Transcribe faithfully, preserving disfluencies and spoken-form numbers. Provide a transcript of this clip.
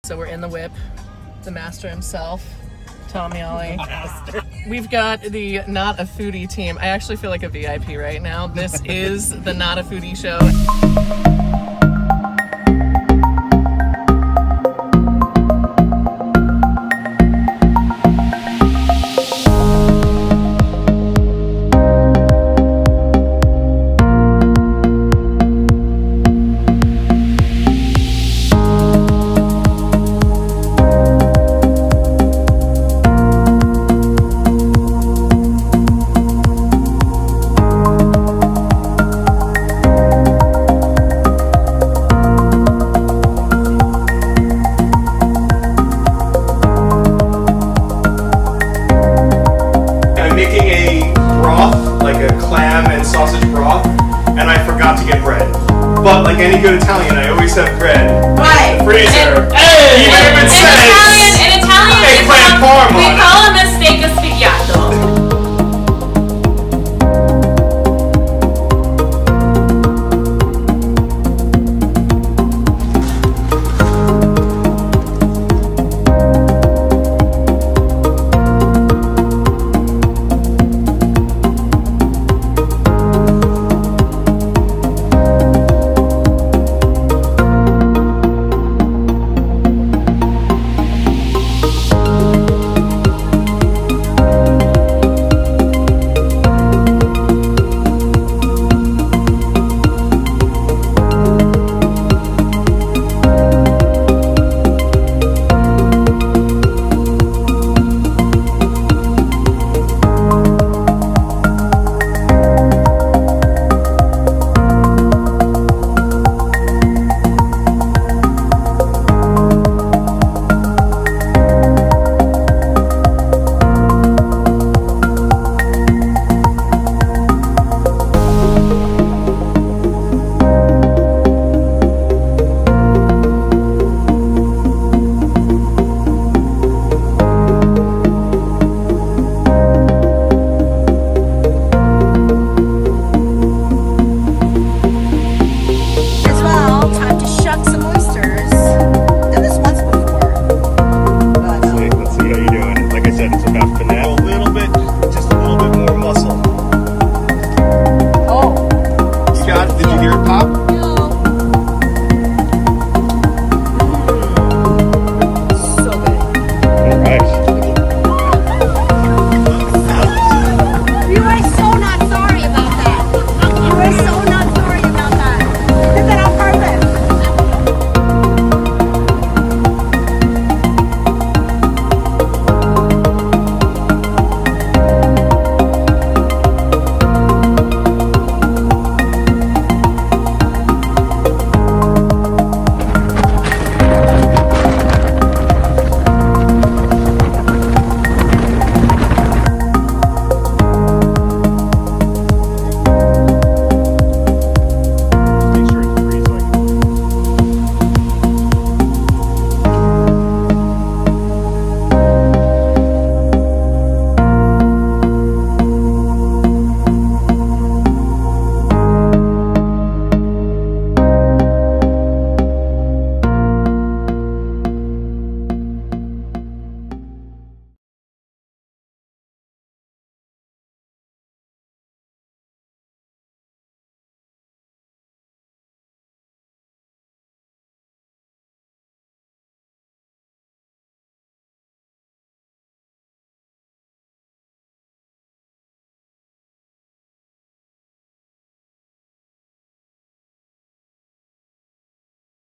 So we're in the whip, the master himself, Tommy Ollie. We've got the NotAFoodie team. I actually feel like a V I P right now. This is the NotAFoodie show. But like any good Italian, I always have bread right. in the freezer. And